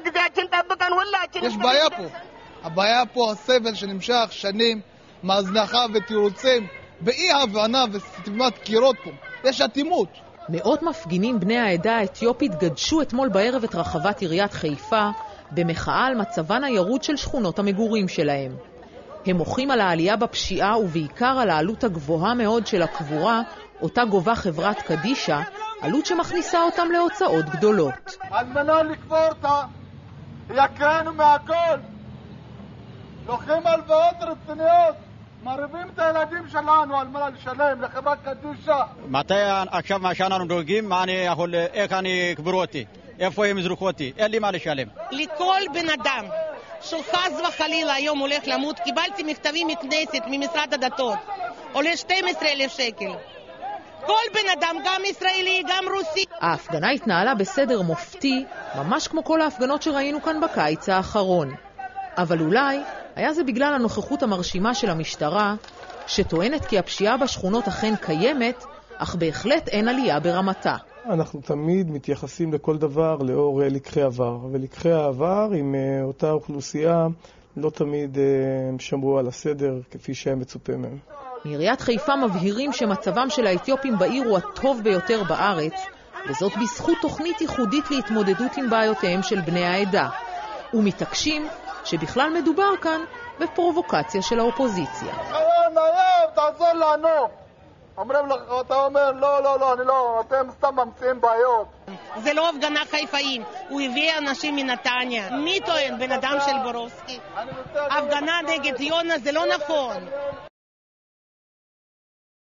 יש בעיה פה. הבעיה פה הסבל שנמשך שנים, מהזנחה ותירוצים, באי הבנה וסתימת קירות פה. יש אטימות. מאות מפגינים בני העדה האתיופית גדשו אתמול בערב את רחבת עיריית חיפה במחאה על מצבן הירוד של שכונות המגורים שלהם. הם מוחים על העלייה בפשיעה ובעיקר על העלות הגבוהה מאוד של הקבורה, אותה גובה חברת קדישה, עלות שמכניסה אותם להוצאות גדולות. על מנה לקבור אותה, יקרנו מהכל. לוקחים הלוואות רציניות, מרבים את הילדים שלנו על מנה לשלם לחברת קדישה. מתי עכשיו מה שאנחנו דואגים, איך אני אקברו אותי? איפה הם יזרקו אותי? אין לי מה לשלם. לכל בן אדם שחס וחלילה היום הולך למות, קיבלתי מכתבים מכנסת, ממשרד הדתות, עולה 12,000 שקל. כל בן אדם, גם ישראלי, גם רוסי. ההפגנה התנהלה בסדר מופתי, ממש כמו כל ההפגנות שראינו כאן בקיץ האחרון. אבל אולי היה זה בגלל הנוכחות המרשימה של המשטרה, שטוענת כי הפשיעה בשכונות אכן קיימת, אך בהחלט אין עלייה ברמתה. אנחנו תמיד מתייחסים לכל דבר לאור לקחי עבר, ולקחי העבר עם אותה אוכלוסייה לא תמיד שמרו על הסדר כפי שהיה מצופה מהם. מעיריית חיפה מבהירים שמצבם של האתיופים בעיר הוא הטוב ביותר בארץ, וזאת בזכות תוכנית ייחודית להתמודדות עם בעיותיהם של בני העדה. ומתעקשים שבכלל מדובר כאן בפרובוקציה של האופוזיציה. תעזור לנו. אומרים לך, אתה אומר, לא, אני לא, אתם סתם ממציאים בעיות. זה לא הפגנה חיפאים, הוא הביא אנשים מנתניה. מי טוען? בן אדם של בורובסקי. הפגנה נגד יונה זה לא נכון.